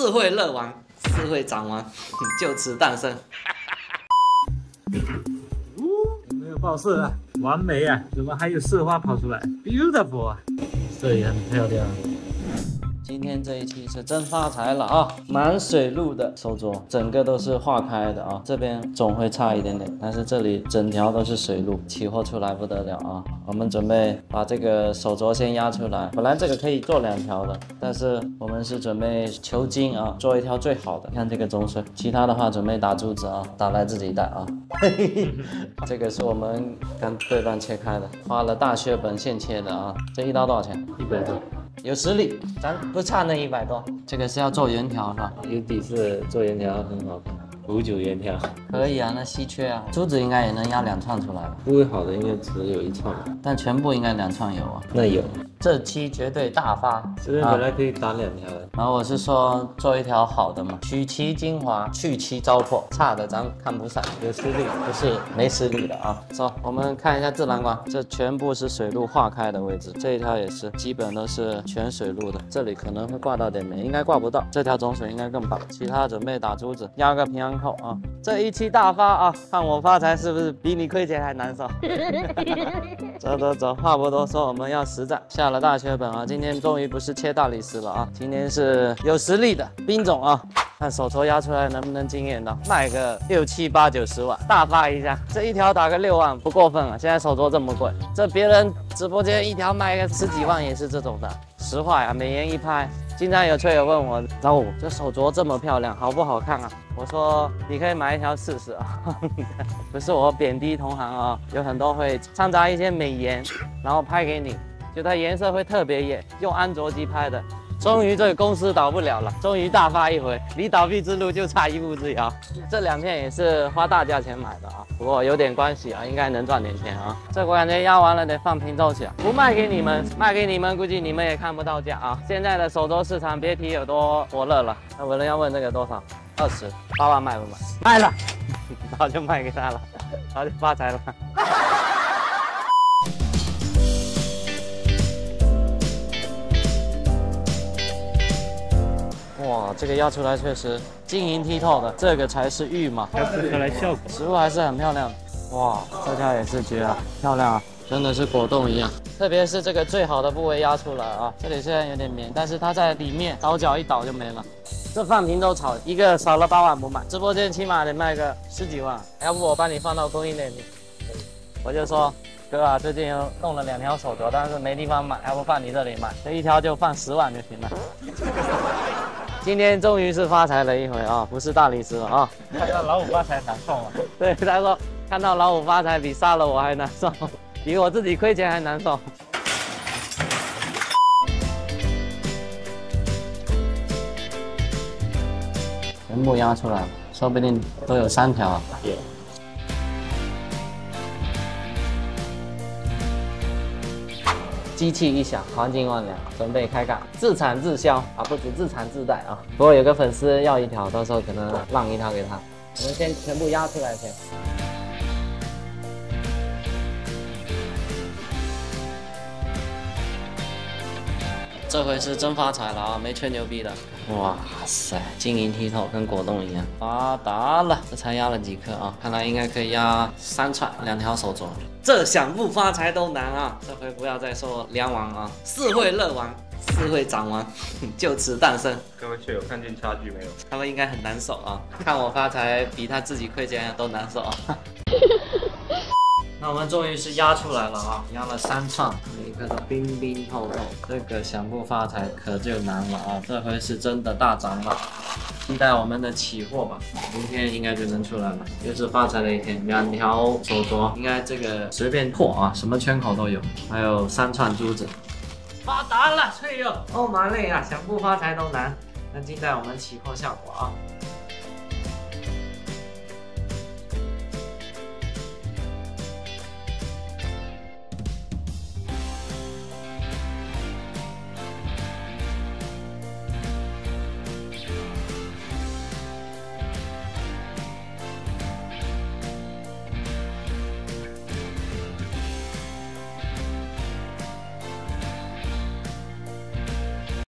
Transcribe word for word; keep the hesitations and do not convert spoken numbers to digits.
四会乐王，四会长王就此诞生。 有没有报色啊？完美啊！怎么还有色花跑出来 ？Beautiful 啊，这也很漂亮。 今天这一期是真发财了啊！满水路的手镯，整个都是化开的啊。这边总会差一点点，但是这里整条都是水路，起货出来不得了啊！我们准备把这个手镯先压出来。本来这个可以做两条的，但是我们是准备求精啊，做一条最好的。看这个中水，其他的话准备打珠子啊，打来自己戴啊。这个是我们刚对半切开的，花了大血本现切的啊。这一刀多少钱？ 一百多。 有实力，咱不差那一百多。这个是要做圆条是吧？ 有底是做圆条很好看，五九圆条可以啊，那稀缺啊。珠子应该也能压两串出来吧？ 不会好的应该只有一串， 但全部应该两串有啊。 那有。 这期绝对大发， 这边本来可以打两条的。 然后我是说做一条好的嘛，取其精华，去其糟粕，差的咱看不上。有实力不是没实力的啊。走，我们看一下自然光，这全部是水路化开的位置，这一条也是，基本都是全水路的。这里可能会挂到点煤，应该挂不到。这条种水应该更棒。其他准备打珠子，压个平安扣啊。这一期大发啊，看我发财是不是比你亏钱还难受？走走走，话不多说，我们要实战。下了大血本啊，今天终于不是切大理石了啊，今天是有实力的兵种啊。看手镯压出来能不能惊艳到，卖个六七八九十万，大发一下。这一条打个六万不过分啊，现在手镯这么贵，这别人直播间一条卖个十几万也是这种的。实话呀，美颜一拍。经常有车友问我，老五这手镯这么漂亮，好不好看啊？我说你可以买一条试试啊。不是我贬低同行啊，有很多会掺杂一些美颜，然后拍给你，就它颜色会特别艳，用安卓机拍的。终于这个公司倒不了了，终于大发一回，离倒闭之路就差一步之遥。这两片也是花大价钱买的啊，不过有点关系啊，应该能赚点钱啊。这我感觉压完了得放平奏起啊，不卖给你们，卖给你们估计你们也看不到价啊。现在的手镯市场别提有多火热了。那有人要问这个多少？二十八万卖不卖？卖了，早就卖给他了，早就发财了。哇，这个压出来确实晶莹剔透的，这个才是玉嘛， 要复刻来效果， 实物还是很漂亮的。哇，这条也是绝啊，漂亮啊，真的是果冻一样。特别是这个最好的部位压出来啊，这里虽然有点棉，但是它在里面倒角一倒就没了。这放平都炒一个少了八万不卖，直播间起码得卖个十几万，要不我帮你放到供应链里。我就说哥啊，最近又弄了两条手镯，但是没地方买，要不放你这里卖，这一条就放十万就行了。今天终于是发财了一回啊，不是大理石了啊！ 看到老五发财难受啊。 对，他说看到老五发财比杀了我还难受，比我自己亏钱还难受。全部压出来了，说不定都有三条啊。 有。 机器一响，黄金万两，准备开干，自产自销啊，不止自产自带啊。不过有个粉丝要一条，到时候可能让一条给他。我们先全部压出来先。这回是真发财了啊，没吹牛逼的。哇塞，晶莹剔透，跟果冻一样，发达了。这才压了几颗啊？看来应该可以压三串，两条手镯。这想不发财都难啊！这回不要再说梁王啊，四会乐王，四会长王就此诞生。 各位学友看见差距没有？ 他们应该很难受啊，看我发财比他自己亏钱都难受啊。那我们终于是压出来了啊，压了三串，每一个都冰冰透透。这个想不发财可就难了啊，这回是真的大涨了。期待我们的起货吧，明天应该就能出来了，又是发财的一天。两条手镯，应该这个随便破啊，什么圈口都有，还有三串珠子，发达了，翠友！哦妈累啊，想不发财都难，那静待我们起货效果啊。